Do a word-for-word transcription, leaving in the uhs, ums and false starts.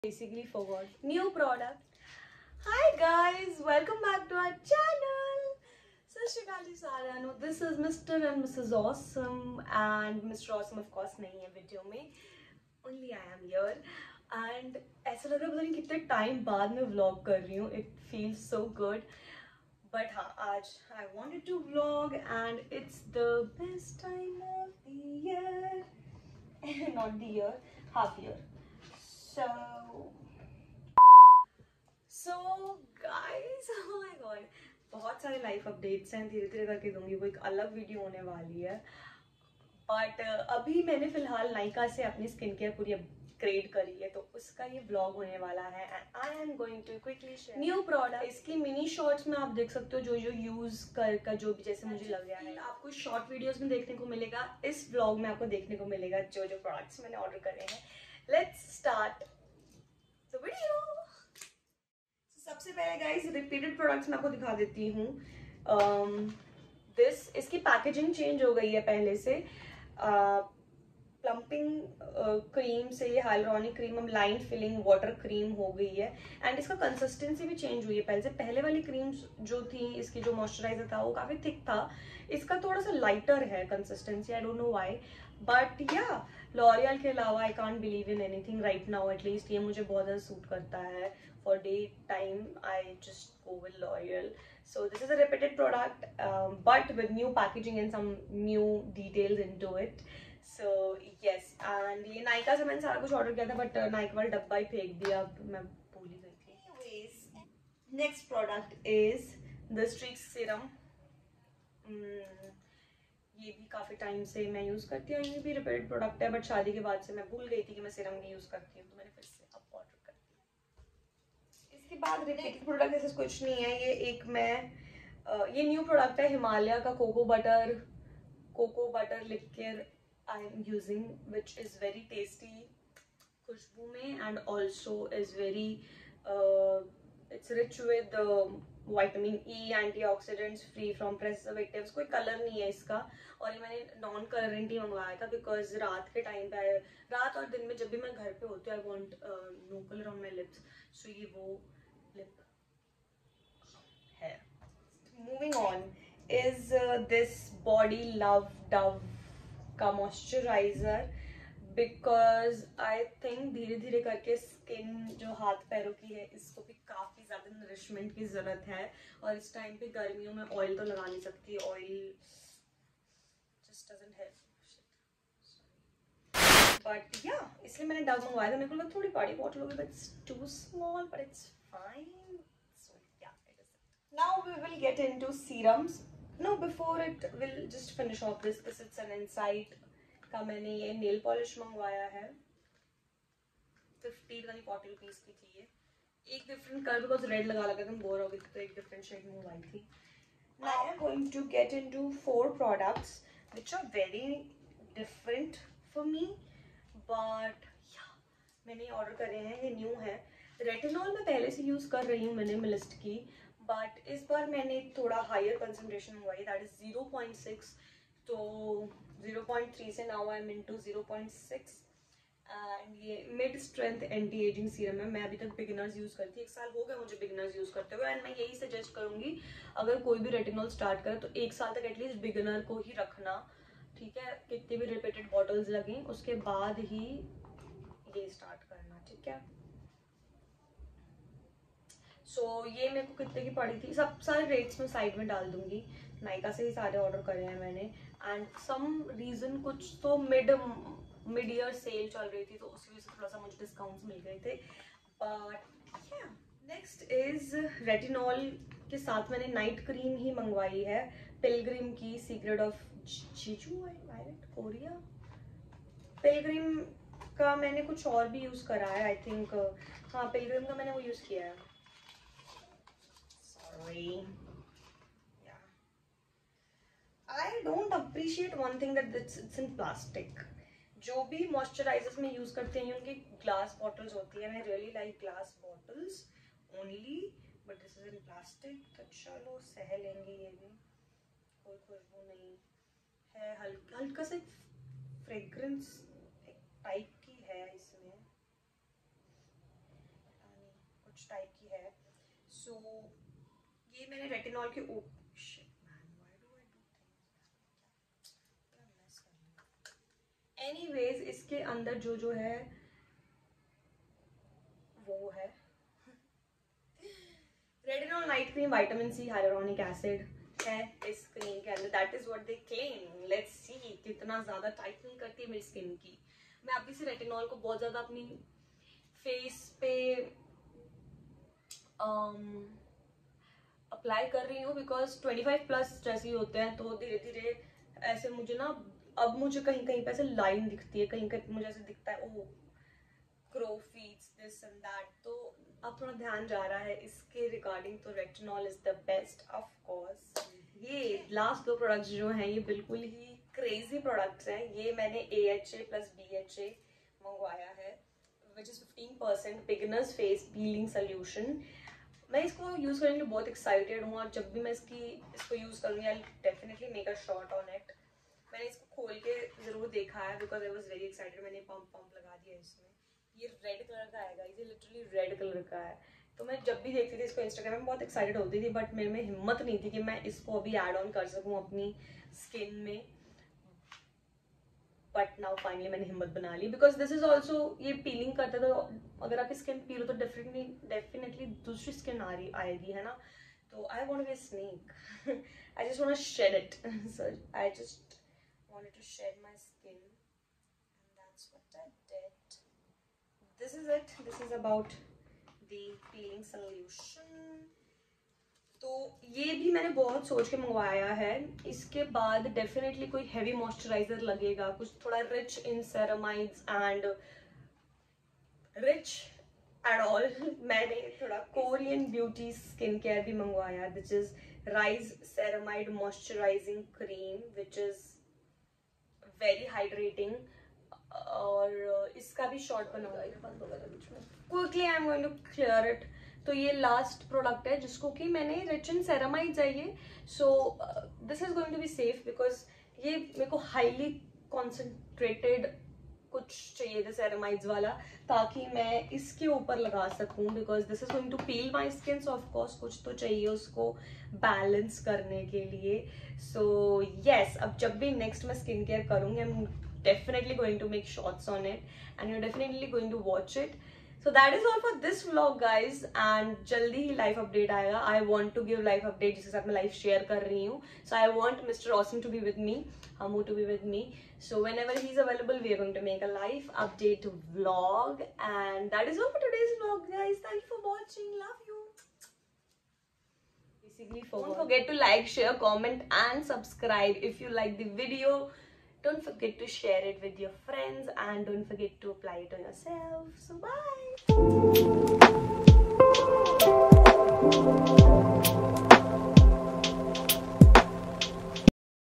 Basically forgot. New product. Hi guys, welcome back to our channel. Sashikali Saranu. This is Mister and Missus Awesome, and Mister Awesome of course नहीं है video में. Only I am here. And ऐसा लग रहा है पता नहीं कितने टाइम बाद में vlog कर रही हूँ. It feels so good. But हाँ आज I wanted to vlog and it's the best time of the year. Not the year, half year. So, so guys, oh my god, बहुत सारे लाइफ अपडेट्स हैं, धीरे धीरे करके दूंगी, वो एक अलग वीडियो होने वाली है. बट uh, अभी मैंने फिलहाल नायका से अपनी स्किन केयर पूरी अपग्रेड करी है, तो उसका ये व्लॉग होने वाला है. And I am going to quickly share new product. इसकी मिनी शॉर्ट्स में आप देख सकते हो जो जो यूज कर का जो भी जैसे मुझे लग रहा है. आपको शॉर्ट वीडियोस में देखने को मिलेगा, इस व्लॉग में आपको देखने को मिलेगा जो जो प्रोडक्ट्स मैंने ऑर्डर करे हैं. Let's start the video. सबसे पहले गाइस रिपीटेड प्रोडक्ट्स मैं आपको दिखा देती हूँ. दिस um, इसकी पैकेजिंग चेंज हो गई है पहले से. प्लम्पिंग क्रीम uh, से ये हाइलुरोनिक क्रीम हम लाइन फिलिंग वाटर क्रीम हो गई है. एंड इसका कंसिस्टेंसी भी चेंज हुई है. पहले से पहले वाली क्रीम्स जो थी, इसकी जो मॉइस्चराइजर था वो काफ़ी थिक था. इसका थोड़ा सा लाइटर है consistency. I don't know why, but yeah L'Oreal के अलावा I can't believe in anything right now. At least ये मुझे बहुत ज़्यादा सूट करता है. For daytime, I just go with L'Oreal. So this is a repeated product, um, but with new packaging and some new details into it. So yes, and ये नायका से मैंने सारा कुछ ऑर्डर किया था, बट नायका वाला डब्बा ही फेंक दिया, मैं भूल ही गई थी. Anyways, next product is the Streaks Serum. mm, ये भी काफ़ी टाइम से मैं यूज़ करती हूँ. ये भी रिपीटेड प्रोडक्ट है, बट शादी के बाद से मैं भूल गई थी कि मैं सीरम नहीं यूज़ करती हूँ, तो मैंने फिर से अब ऑर्डर कर दिया. इसके बाद रिपीटेड प्रोडक्ट ऐसा कुछ नहीं है. ये एक मैं uh, ये न्यू प्रोडक्ट है हिमालय का cocoa butter cocoa butter lip care I am using, which is very tasty खुशबू में, and also is very it's rich with vitamin E, antioxidants, free from preservatives. कोई कलर नहीं है इसका. और ये मैंने नॉन कलरेंट ही मंगवाया था, बिकॉज रात के टाइम पे, रात और दिन में जब भी मैं घर पे होती हूँ, I want no colour on my lips. So ये वो लिप है. Moving on is this body love Dove का मॉइस्चराइजर, बिकॉज आई थिंक धीरे धीरे करके स्किन जो हाथ पैरों की है, इसको भी काफ़ी ज़्यादा नरिशमेंट की ज़रूरत है. और इस टाइम पे गर्मियों में ऑयल तो लगा नहीं सकती. Oil just doesn't help. But yeah इसलिए मैंने डव मंगवाया था. मेरे को लगा थोड़ी बड़ी बॉटल होगी, but it's too small, but it's fine. So yeah it is. Now we will get into serums. No before it will just finish off this. This is an Insight का मैंने ये नेल पॉलिश मंगवाया है. Fifty वाली forty rupees की थी ये. एक डिफरेंट कलर, बिकॉज रेड लगा लगा तुम बोर हो गई, तो एक डिफरेंट शेड मंगवाई थी. Now I am going to get into four products which are very different for me, but मैंने ऑर्डर करे हैं. ये न्यू है. रेटिनॉल मैं पहले से यूज़ कर रही हूँ मिनिमलिस्ट की, बट इस बार मैंने थोड़ा हायर कंसंट्रेशन मंगवाई, that is zero point six. तो ज़ीरो पॉइंट थ्री से now I am into zero point six. And ये mid strength anti ageing serum है. मैं अभी तक बिगिनर्स यूज़ करती हूँ. एक साल हो गया मुझे बिगिनर्स यूज़ करते हुए. एंड मैं यही सजेस्ट करूँगी, अगर कोई भी रेटिनॉल स्टार्ट करे तो एक साल तक एटलीस्ट बिगिनर को ही रखना. ठीक है, कितनी भी रिपीटेड बॉटल्स लगें, उसके बाद ही ये स्टार्ट करना. ठीक है. सो so, ये मेरे को कितने की पड़ी थी, सब सारे रेट्स में साइड में डाल दूंगी. नायका से ही सारे ऑर्डर करे हैं मैंने. एंड सम रीज़न कुछ तो मिड मिड ईयर सेल चल रही थी, तो उसकी वजह से थोड़ा सा मुझे डिस्काउंट्स मिल गए थे. बट या नेक्स्ट इज रेटिनॉल के साथ मैंने नाइट क्रीम ही मंगवाई है, पिलग्रिम की, secret of Jeju violet Korea. Pilgrim का मैंने कुछ और भी यूज़ करा है आई थिंक. हाँ, पिलग्रिम का मैंने वो यूज़ किया है. Sorry. Yeah. I don't appreciate one thing that it's, it's in plastic. जो भी मॉइस्चराइजर्स में यूज करते हैं उनकी ग्लास बॉटल्स होती है. I really like glass bottles only, but this is in plastic. तो चलो सह लेंगे. ये भी कोई खुशबू नहीं है, हल्का हल्का सा फ्रेग्रेंस टाइप की है इसमें. कुछ टाइप की है। सो so, ये मैंने रेटिनॉल के एनीवेज इसके अंदर जो जो है वो है retinol night cream, vitamin C, hyaluronic acid है इस क्रीम के अंदर। That is what they claim. Let's see कितना ज्यादा टाइटनिंग करती है मेरी स्किन की। मैं अभी से रेटिनॉल को बहुत ज्यादा अपनी फेस पे अप्लाई um, कर रही हूँ, बिकॉज ट्वेंटी फाइव प्लस जैसे ही होते हैं तो धीरे धीरे ऐसे मुझे ना, अब मुझे कहीं कहीं पे ऐसे लाइन दिखती है, कहीं कहीं मुझे ऐसे दिखता है oh grow fits this and that. तो अब थोड़ा ध्यान जा रहा है इसके रिगार्डिंग। तो retinol is the best of course. ये लास्ट दो प्रोडक्ट्स जो हैं ये बिल्कुल ही क्रेजी प्रोडक्ट्स हैं। ये मैंने A H A plus B H A मंगवाया है, which is fifteen percent beginners face peeling solution. मैं इसको यूज करने के लिए बहुत एक्साइटेड हूँ, और जब भी मैं इसकी इसको यूज करूँगी I definitely make a shot on it. मैंने इसको खोल के जरूर देखा है because I was very excited. मैंने पंप पंप लगा दिया इसमें। ये रेड कलर का आएगा, ये लिटरली रेड कलर का है। तो मैं जब भी देखती थी इसको इंस्टाग्राम में बहुत एक्साइटेड होती थी, बट मेरे में हिम्मत नहीं थी कि मैं इसको अभी ऐड ऑन कर सकूं अपनी स्किन में। बट नाउ फाइनली मैंने हिम्मत बना ली, बिकॉज दिस इज ऑल्सो, ये पीलिंग करता है तो अगर आप स्किन पील हो तो डेफिनेटली डेफिनेटली दूसरी स्किन आ रही आएगी, है ना। तो I want be snake, I just want shed it, so I just wanted to shed my skin and that's what I did. This is it. This is about the peeling solution. तो ये भी मैंने बहुत सोच के मंगवाया है। इसके बाद डेफिनेटली कोई हेवी मॉइस्चराइजर लगेगा, कुछ थोड़ा rich in ceramides and rich at all. मैंने थोड़ा कोरियन ब्यूटी स्किन केयर भी मंगवाया, which is rise ceramide moisturising cream, which is very hydrating. और इसका भी शॉर्ट बनाऊंगा, बंद होगा बीच में। Quickly I am going to clear it. तो ये लास्ट प्रोडक्ट है जिसको कि मैंने रिच इन सेरामाइड चाहिए। So this is going to be safe, because ये मेरे को हाईली कॉन्सेंट्रेटेड कुछ चाहिए था सेरामाइड्स वाला, ताकि मैं इसके ऊपर लगा सकूं, because this is going to peel my skin. So of course कुछ तो चाहिए उसको बैलेंस करने के लिए। सो so, येस yes, अब जब भी नेक्स्ट मैं स्किन केयर करूंगी, I am definitely going to make shorts on it and you definitely going to watch it. So that is all for this vlog guys, and जल्दी ही life update आएगा। I want to give life update जिसके साथ मैं life share कर रही हूँ। So I want Mister awesome to be with me, हमू to be with me. So whenever he's available, we are going to make a life update vlog, and that is all for today's vlog, guys. Thank you for watching. Love you. Basically, for don't forget to like, share, comment, and subscribe if you like the video. Don't forget to share it with your friends, and don't forget to apply it on yourself. So bye.